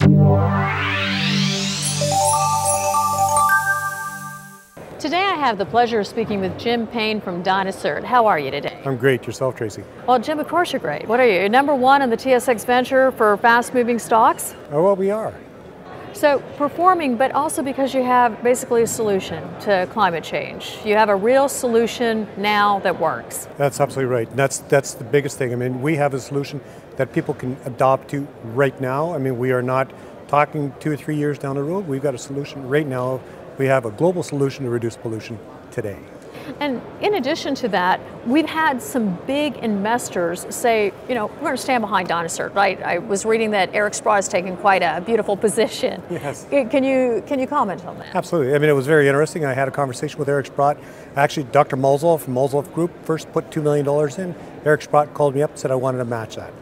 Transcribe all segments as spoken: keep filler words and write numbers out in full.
Today I have the pleasure of speaking with Jim Payne from dynaCERT. How are you today? I'm great. Yourself, Tracy? Well, Jim, of course you're great. What are you, number one on the T S X Venture for fast-moving stocks? Oh, well, we are. So, performing, but also because you have basically a solution to climate change. You have a real solution now that works. That's absolutely right. That's, that's the biggest thing. I mean, we have a solution that people can adopt to right now. I mean, we are not talking two or three years down the road. We've got a solution right now. We have a global solution to reduce pollution today. And in addition to that, we've had some big investors say, you know, we're going to stand behind dynaCERT, right? I was reading that Eric Sprott has taken quite a beautiful position. Yes. Can you, can you comment on that? Absolutely. I mean, it was very interesting. I had a conversation with Eric Sprott. Actually, Doctor Mosolf from Mosolf Group first put two million dollars in. Eric Sprott called me up and said I wanted to match that.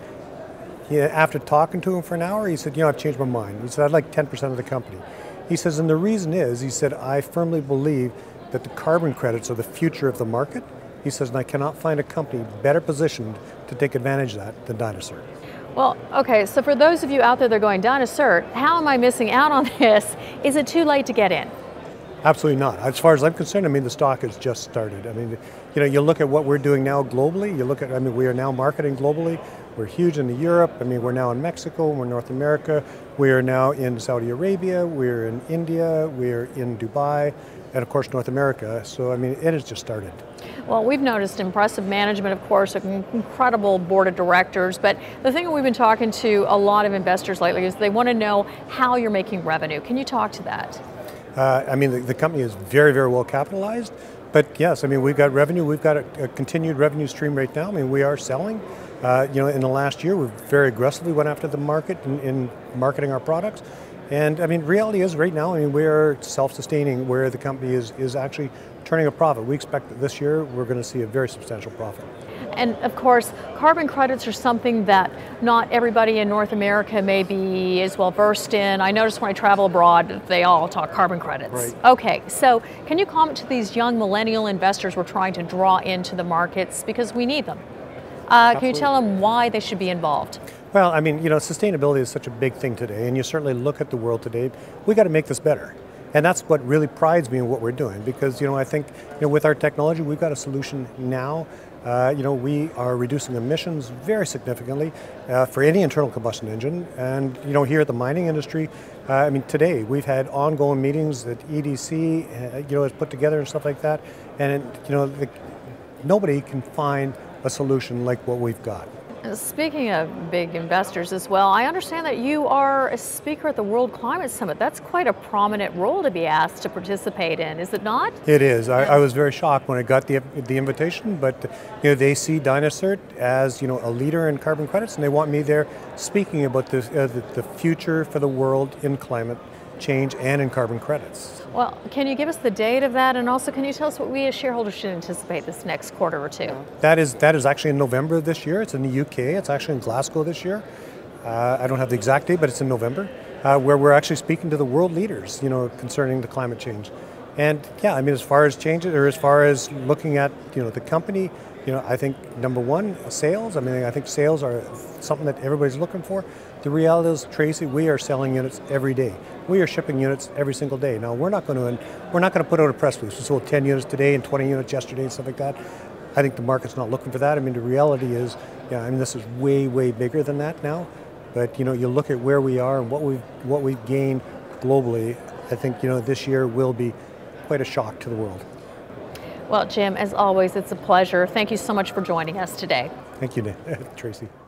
He, after talking to him for an hour, he said, you know, I've changed my mind. He said, I'd like ten percent of the company. He says, and the reason is, he said, I firmly believe that the carbon credits are the future of the market. He says, and I cannot find a company better positioned to take advantage of that than dynaCERT. Well, okay, so for those of you out there that are going, dynaCERT, how am I missing out on this? Is it too late to get in? Absolutely not. As far as I'm concerned, I mean, the stock has just started. I mean, you know, you look at what we're doing now globally, you look at, I mean, we are now marketing globally. We're huge in Europe. I mean, we're now in Mexico, we're in North America. We are now in Saudi Arabia, we're in India, we're in Dubai, and of course, North America. So, I mean, it has just started. Well, we've noticed impressive management, of course, an incredible board of directors, but the thing that we've been talking to a lot of investors lately is they want to know how you're making revenue. Can you talk to that? Uh, I mean, the, the company is very, very well capitalized, but yes, I mean, we've got revenue, we've got a, a continued revenue stream right now. I mean, we are selling. Uh, you know, in the last year, we very aggressively went after the market in, in marketing our products. And I mean, reality is right now, I mean, we are self-sustaining where the company is, is actually turning a profit. We expect that this year, we're going to see a very substantial profit. And of course, carbon credits are something that not everybody in North America may be as well versed in. I notice when I travel abroad, they all talk carbon credits. Right. Okay, so can you comment to these young millennial investors we're trying to draw into the markets because we need them? Uh, can you tell them why they should be involved? Well, I mean, you know, sustainability is such a big thing today, and you certainly look at the world today, we got to make this better. And that's what really prides me in what we're doing, because, you know, I think, you know, with our technology, we've got a solution now. Uh, you know, we are reducing emissions very significantly uh, for any internal combustion engine. And, you know, here at the mining industry, uh, I mean, today we've had ongoing meetings that E D C, uh, you know, has put together and stuff like that. And, it, you know, the, nobody can find a solution like what we've got. Speaking of big investors as well, I understand that you are a speaker at the World Climate Summit. That's quite a prominent role to be asked to participate in, is it not? It is. I, I was very shocked when I got the, the invitation, but you know, they see dynaCERT as, you know, a leader in carbon credits, and they want me there speaking about the, uh, the, the future for the world in climate change and in carbon credits. Well, can you give us the date of that, and also can you tell us what we as shareholders should anticipate this next quarter or two? That is that is actually in November of this year. It's in the U K. It's actually in Glasgow this year. Uh, I don't have the exact date, but it's in November, uh, where we're actually speaking to the world leaders, you know, concerning the climate change. And yeah, I mean, as far as changes, or as far as looking at, you know, the company, you know, I think number one, sales. I mean, I think sales are something that everybody's looking for. The reality is, Tracy, we are selling units every day. We are shipping units every single day. Now, we're not going to we're not going to put out a press release. We sold ten units today and twenty units yesterday and stuff like that. I think the market's not looking for that. I mean, the reality is, yeah, I mean, this is way, way bigger than that now. But you know, you look at where we are and what we've what we've gained globally. I think, you know, this year will be quite a shock to the world. Well, Jim, as always, it's a pleasure. Thank you so much for joining us today. Thank you, Tracy.